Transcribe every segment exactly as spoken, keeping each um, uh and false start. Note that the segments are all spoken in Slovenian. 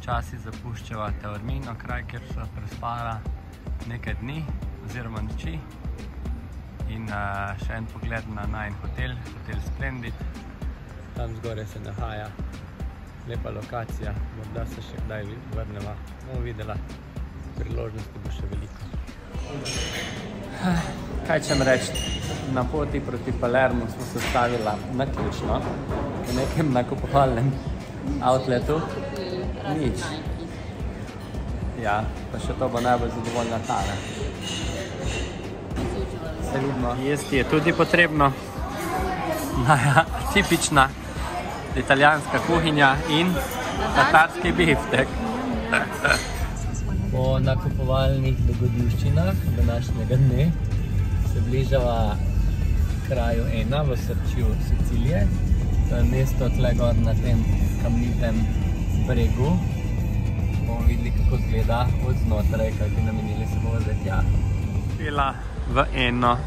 počasi zapuščava Taormino, kraj, kjer so prespala nekaj dni oziroma noči. In uh, še en pogled na najin hotel, hotel Splendid. Tam zgoraj se nahaja lepa lokacija, morda se še kdaj vrneva. Bomo videla, priložnosti bo še veliko. Kaj čem reči, na poti proti Palermu smo se stavila naključno v nekem nakupovalnem outletu. Nič. Ja, pa še to bo najbolj zadovoljna Tara. Se vidimo. Jesti je tudi potrebno. Naja, tipična italijanska kuhinja in tatarski biftek. Po nakupovalnih dogodivščinah današnjega dne se bližava kraju Ena v srčju Sicilije. To je mesto tle gor na tem kamnitem bregu. Bomo videli, kako izgleda od znotraj, kajti namenili se bomo zdaj tja. Bila v Eno.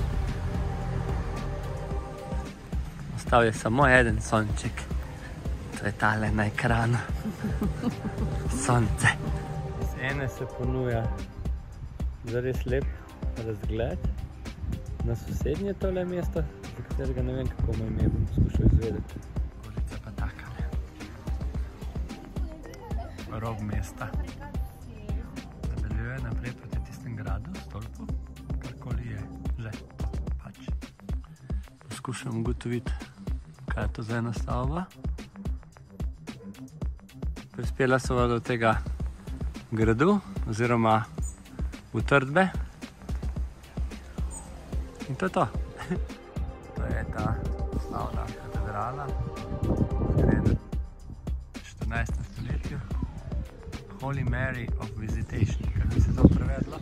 Ostal je samo eden sonček. To je tale na ekranu. Sonce. Z Ene se ponuja zares lep razgled na sosednje tole mesto, za katerega ne vem, kako mu ime bom poskušal izvedeti. Ulica pa takale. Rob mesta. Nadaljuje naprej proti tistem gradu, stolpu, karkoli je že. Pač. Poskušam ugotoviti, kaj je to za ena stavba. Prispela sva do tega gradu, oziroma utrdbe. In to je to. To je ta slavna katedrala, zgrajena v štirinajstem stoletju. Holy Mary of Visitation, kako bi se to prevedlo?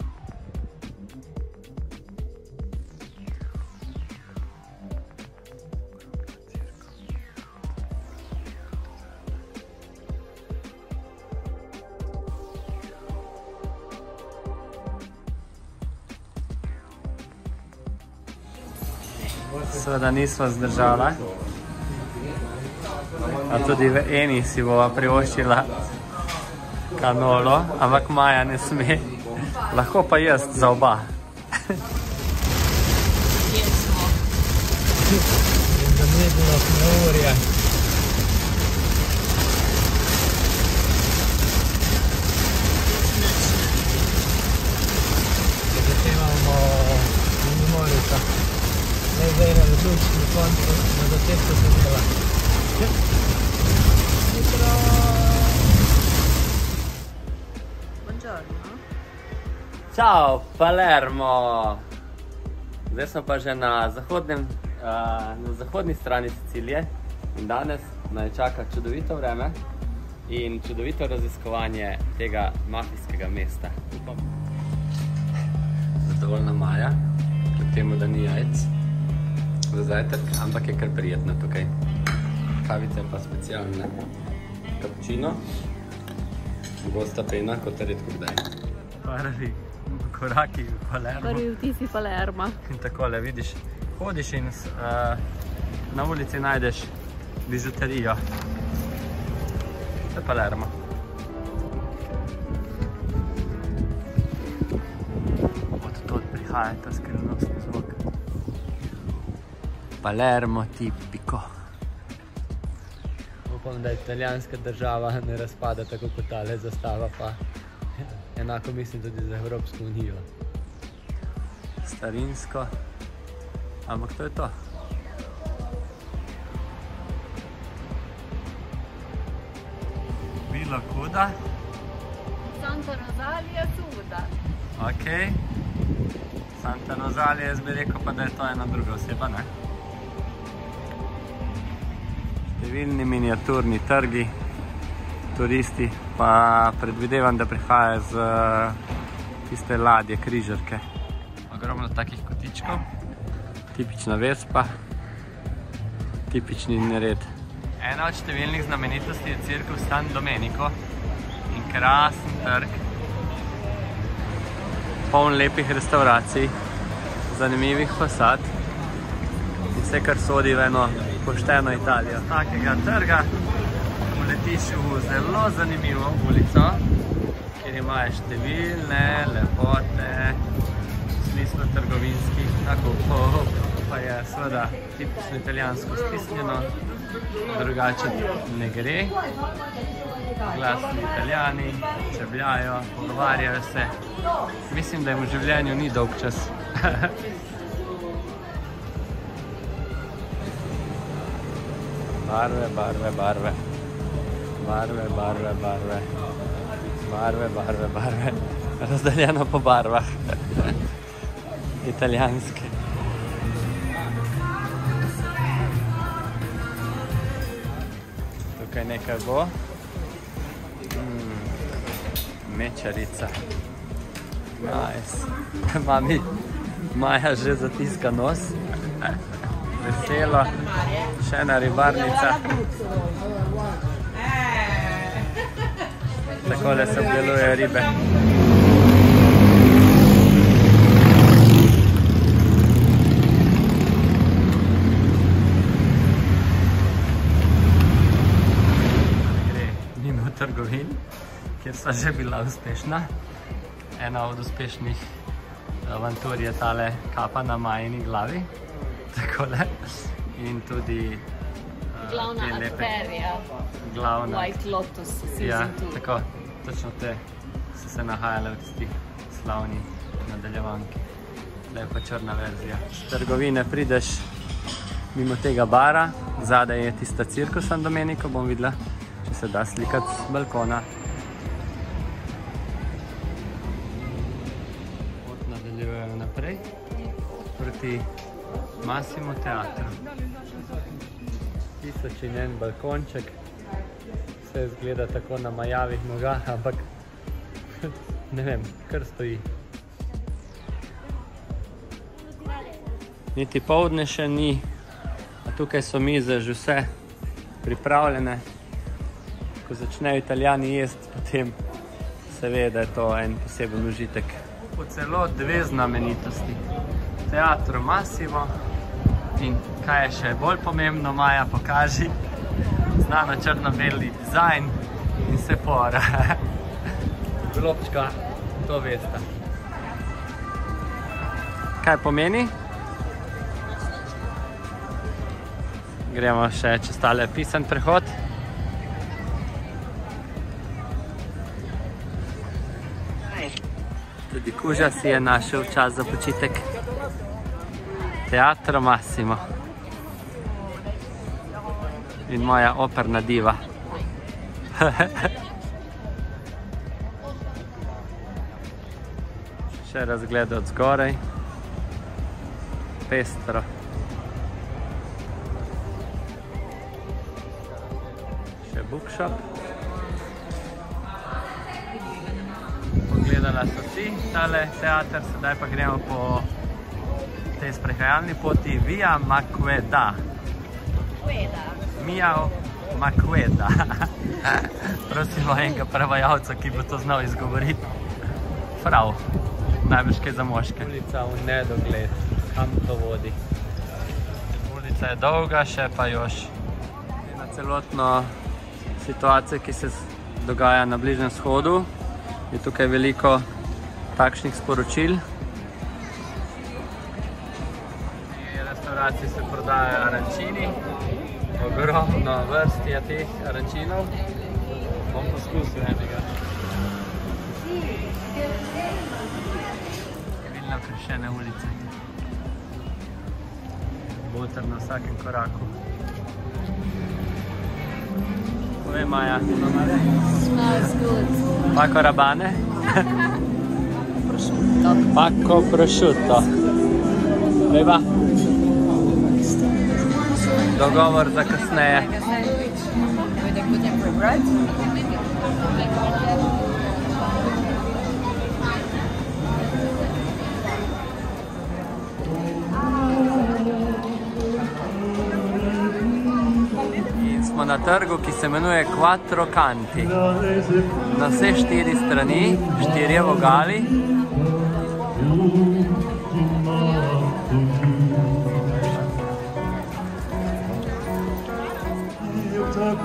Seveda nisva zdržala, a tudi v Eni si bova privoščila kanolo, ampak Maja ne sme, lahko pa jaz za oba. Kje smo? Zamedilo Knorja. Začevamo Mimorica. Zdaj zdaj na zaključni koncu, na začetku sem dela. Jutro. Buongiorno. Ciao, Palermo! Zdaj smo pa že na zahodnem, na zahodni strani Sicilije in danes naj čaka čudovito vreme in čudovito raziskovanje tega mafijskega mesta. Upam. Zadovoljna Maja, kljub temu, da ni jajc za zajtrk, ampak je kar prijetno tukaj. Kavice pa specialne. Cappuccino, gosta pena, kot je redko kdaj. Prvi koraki v Palermo. Prvi vtisi Palerma. In takole, vidiš, hodiš in uh, na ulici najdeš bižuterijo. To je Palermo. Od tod prihaja ta skrivnostni zvok. Palermo tipico. Upam, da italijanska država ne razpada tako kot tale zastava, pa enako mislim tudi za Evropsko unijo. Starinsko, ampak to je to. Vila Kuda. Santa Rosalija Suda. Ok. Santa Rosalija, jaz bi rekel pa, da je to ena druga oseba, ne? Številni miniaturni trgi, turisti, pa predvidevam, da prihajajo z tiste ladje, križarke. Ogromno takih kotičkov, tipična Vespa, tipični nered. Ena od številnih znamenitosti je Cirkus San Domenico in krasen trg, poln lepih restauracij, zanimivih fasad in vse, kar sodi v eno pošteno Italijo. Takega trga letiš v zelo zanimivo ulico, kjer imajo številne lepote, v smislu trgovinskih nakupov, pa je seveda tipično italijansko stisnjeno, drugače ne gre. Glasni Italijani, čebljajo, pogovarjajo se. Mislim, da jim v življenju ni dolg čas. Barve, barve, barve. Barve, barve, barve. Barve, barve, barve. Razdeljeno po barvah. Italijanske. Tukaj nekaj bo. Mm, mečarica. Nice. Mami, Maja že zatiska nos. Veselo. Še ena ribarnica. Takole se obdelujejo ribe. Trgovin, kjer sva že bila uspešna. Ena od uspešnih avantur je tale kapa na Majini glavi. Takole. In tudi glavna arterija. Glavna. White Lotus season Ja, two. tako. Točno te so se nahajale v tistih slavni nadaljevanki. Zdaj pa črna verzija. Z trgovine prideš mimo tega bara. Zadaj je tista cirkus San Domenico, bom videla, če se da slikati z balkona. Pot nadaljujejo naprej proti Massimo teatru. Tisoč in en balkonček. Vse izgleda tako na majavih nogah, ampak ne vem, kar stoji. Niti poldne še ni, a tukaj so mize že vse pripravljene. Ko začnejo Italijani jesti, potem se ve, da je to en poseben užitek. Po celo dve znamenitosti. Teatro Massimo in kaj je še bolj pomembno, Maja, pokaži, znano črno-beli dizajn in Sephora. Globčka, to veste. Kaj pomeni? Gremo še čez tale pisan prehod. Tudi Kuža si je našel čas za počitek. Teatro Massimo. In moja operna diva. Še razgled od zgoraj. Pestro. Še bookshop. Pogledala so si tale teater, sedaj pa gremo po tej sprehajalni poti Via Maqueda. Miao Maqueda. Prosimo enega prevajalca, ki bo to znal izgovoriti. Prav, najbrž kaj za moške. Ulica v nedogled, kam to vodi. Ulica je dolga, še pa još. Na celotno situacijo, ki se dogaja na Bližnjem vzhodu, je tukaj veliko takšnih sporočil. V restauraciji se prodajajo arančini, ogromno vrst je teh arančinov. Bom poskusil enega. Številne okrašene ulice. Buter na vsakem koraku. Povej, Maja. Smells good. Paco Rabanne? Prosciutto. Paco prosciutto. Beba. Dogovor za kasneje. Like a sandwich with a gluten-free bread. Smo na trgu, ki se imenuje Quattro Canti. Na vse štiri strani, štirje vogali.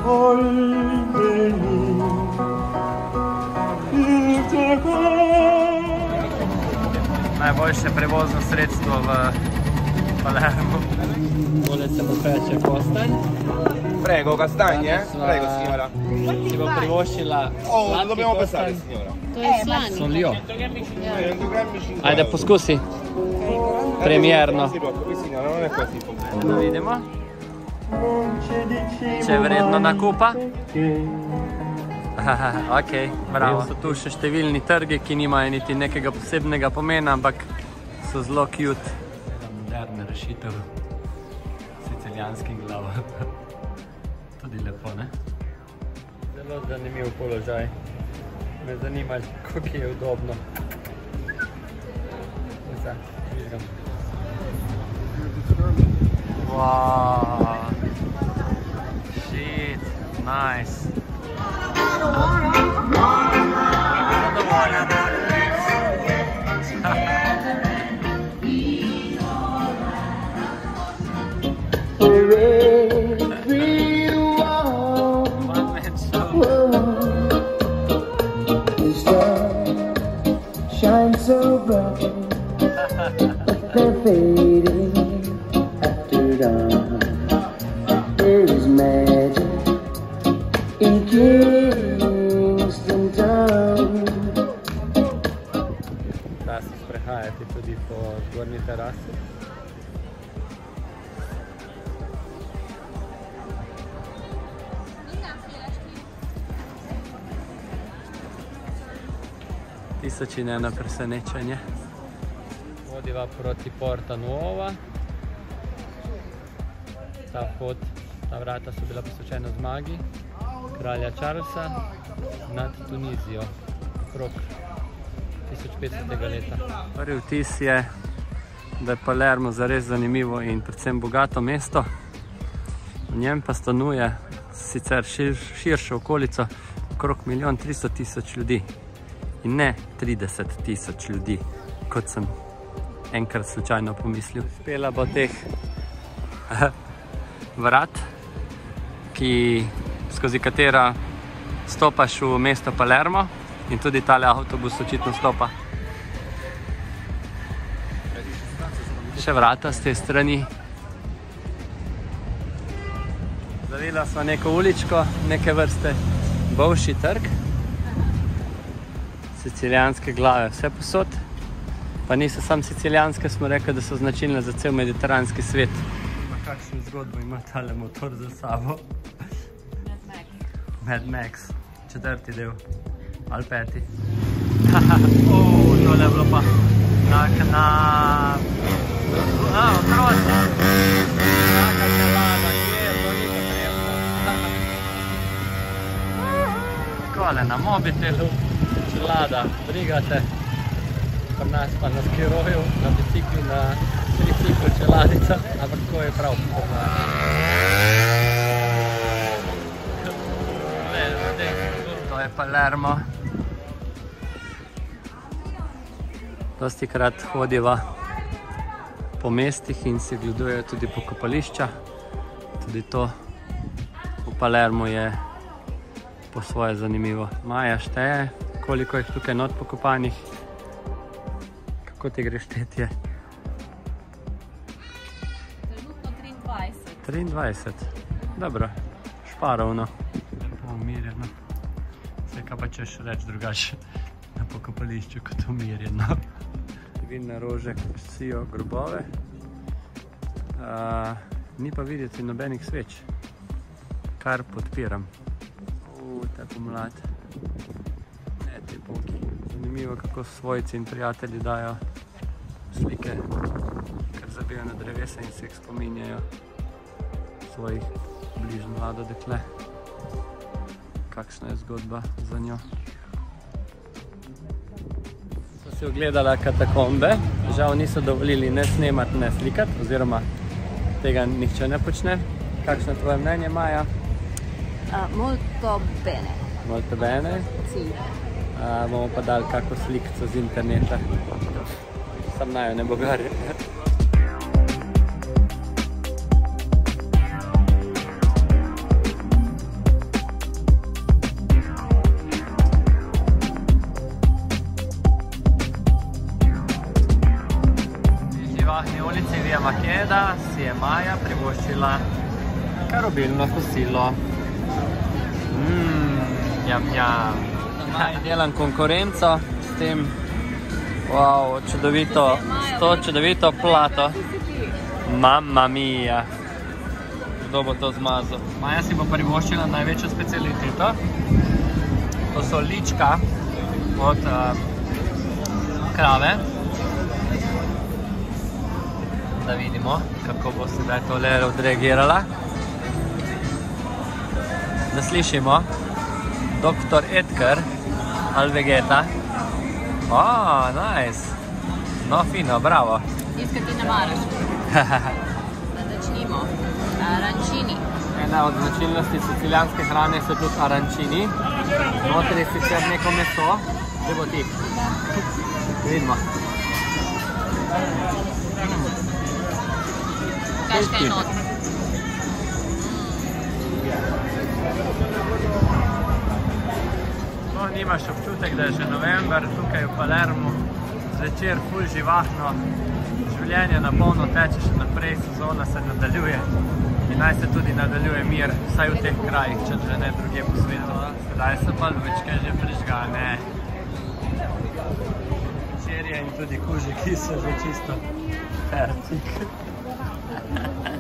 Najboljše prevozno sredstvo v Palermo. Tole se bo reče Kostanj. Prego, Castagna, eh? Prego, signora. Si bo privoščila Oh, dobbiamo passare, signora. To je slani. Son Lio. cento grammi, cinquanta. Ajde, poskusi. Premierno. Qui signora, non è così. Da vidimo. Če je vredno nakupa. Ok, bravo. So tu še številni trgi, ki nimajo niti nekega posebnega pomena, ampak so zelo cute. Moderna rešitev sicilijanskih glav. Tudi lepo, ne? Zelo zanimiv položaj. Me zanima, koliko je udobno. Wow. Shit, nice. Shine so bright, they're fading after dawn. There is magic in Kingston Town. Da se sprehajati tudi po zgornji terasi. Tisoč in eno presenečenje. Vodiva proti Porta Nuova. Ta pot, ta vrata so bila posvečena zmagi kralja Charlesa nad Tunizijo okrog tisoč petstotega leta. Prvi vtis je, da je Palermo zares zanimivo in predvsem bogato mesto. V njem pa stanuje sicer šir, širšo okolico okrog milijon tristo tisoč ljudi. In ne trideset tisoč ljudi, kot sem enkrat slučajno pomislil. Spela bo teh vrat, ki, skozi katera stopaš v mesto Palermo in tudi tale avtobus očitno stopa. Še vrata z te strani. Zavila smo neko uličko, neke vrste Bolšji trg. Sicilijanske glave, vse posod. Pa niso sam sicilijanske, smo rekli, da so značilne za cel mediteranski svet. Pa kakšno zgodbo ima tale motor za sabo? Mad Max. Mad Max, četrti del. Ali peti. Uuu, tole je bilo pa na knap. A, otroci. Taka čelada, kje je, to ni potrebno. Takole na mobitelu. Čelada, brigate. Pri nas pa na skiroju, na biciklu, na triciklu čeladica, ampak tako je prav. To je Palermo. Dosti krat hodiva po mestih in si gledujejo tudi pokopališča. Tudi to v Palermo je po svoje zanimivo. Maja šteje, koliko jih tukaj not pokopanih. Kako ti gre štetje? Trenutno triindvajset. triindvajset. Dobro, šparovno. Lepo umirjeno. Vse, kaj pa češ reči drugače na pokopališču kot umirjeno. Vidne rože krasijo grobove. Uh, ni pa videti nobenih sveč, kar podpiram. Uh, ta pomlad. Ne, te polki. Zanimivo, kako svojci in prijatelji dajo slike, kar zabijo na drevesa in se jih spominjajo svojih bližnj mlado dekle. Kakšna je zgodba za njo. So si ogledala katakombe. Žal niso dovolili ne snemati, ne slikati, oziroma tega nihče ne počne. Kakšno je tvoje mnenje, Maja? Uh, molto bene. Molto bene. Sì. Uh, bomo pa dali kako slikco z interneta. Sam najo ne bogari. Maja privoščila kar obilno kosilo. Mmm, jam, jam. Maja delam konkurenco s tem, wow, čudovito, s to čudovito plato. Mamma mia. Kdo bo to zmazal? Maja si bo privoščila največjo specialiteto. To so lička od uh, krave. Da vidimo, kako bo sedaj tole odreagirala. Da slišimo. doktor Edgar ali Vegeta. Oh, nice. No, fino, bravo. Tiskaj ti ne maraš. Da začnimo. Arancini. Ena od značilnosti sicilijanske hrane so tudi arancini. Notri je sicer neko meso. Gdje bo ti? Vidimo. Kaj še je not? No, nimaš občutek, da je že november tukaj v Palermu. Zvečer ful živahno. Življenje na polno teče še naprej, sezona se nadaljuje. In naj se tudi nadaljuje mir, vsaj v teh krajih, če že ne drugje po svetu. Sedaj so pa lučke že prižgane. Včerje in tudi kužiki so že čisto fercik.